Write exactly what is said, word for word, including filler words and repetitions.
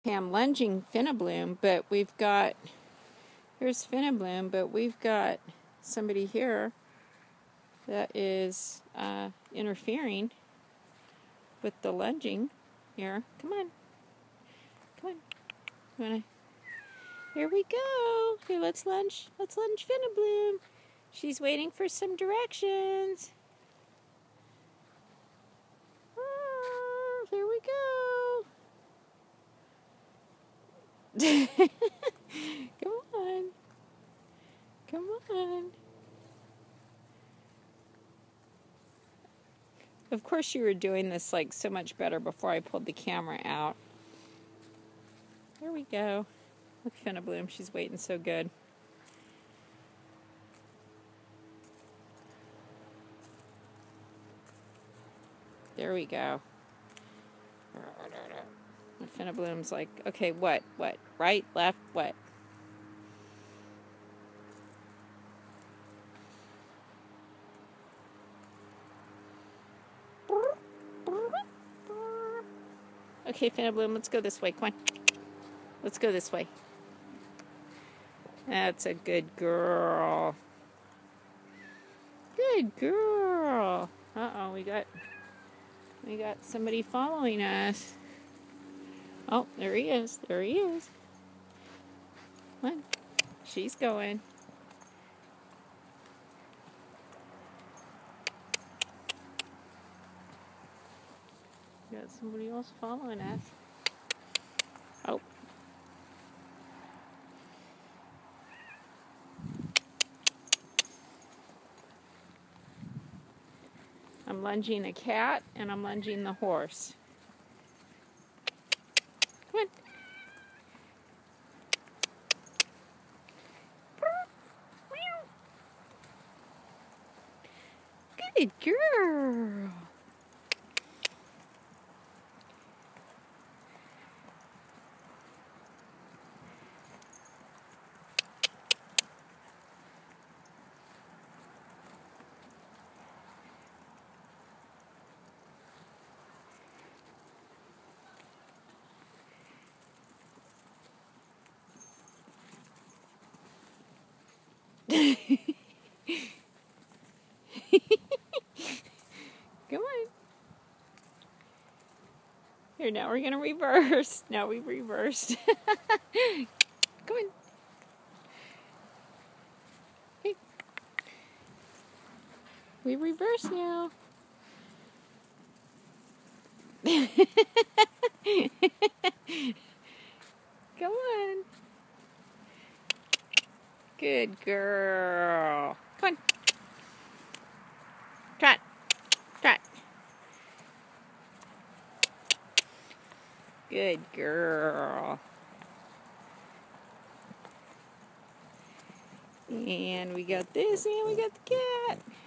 Okay, I'm lunging Finnabloom, but we've got, here's Finnabloom, but we've got somebody here that is uh, interfering with the lunging here. Come on. Come on. You wanna, here we go. Here, let's lunge. Let's lunge Finnabloom. She's waiting for some directions. Oh, there we go. Come on. Come on. Of course you were doing this like so much better before I pulled the camera out. There we go. Look, Finnabloom, she's waiting so good. There we go. Finnabloom's like, okay, what, what, right, left, what? Okay, Finnabloom, let's go this way. Come on. Let's go this way. That's a good girl. Good girl. Uh-oh, we got we got somebody following us. Oh, there he is. There he is. Come on. She's going. Got somebody else following us. Oh. I'm lunging a cat and I'm lunging the horse. Come on. Good girl. Come on. Here, now we're going to reverse. Now we've reversed. Come on. Hey. We reverse now. Come on. Good girl. Come on. Trot. Trot. Good girl. And we got this, and we got the cat.